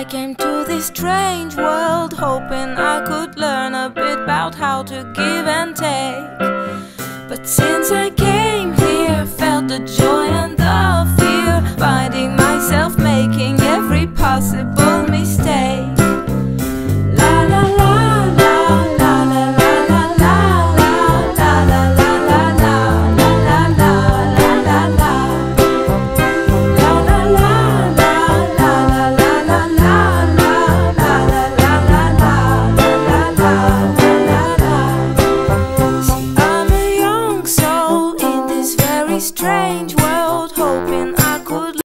came to this strange world hoping I could learn a bit about how to give and take. But since I came here, felt the joy and the fear, finding myself making every possible mistake.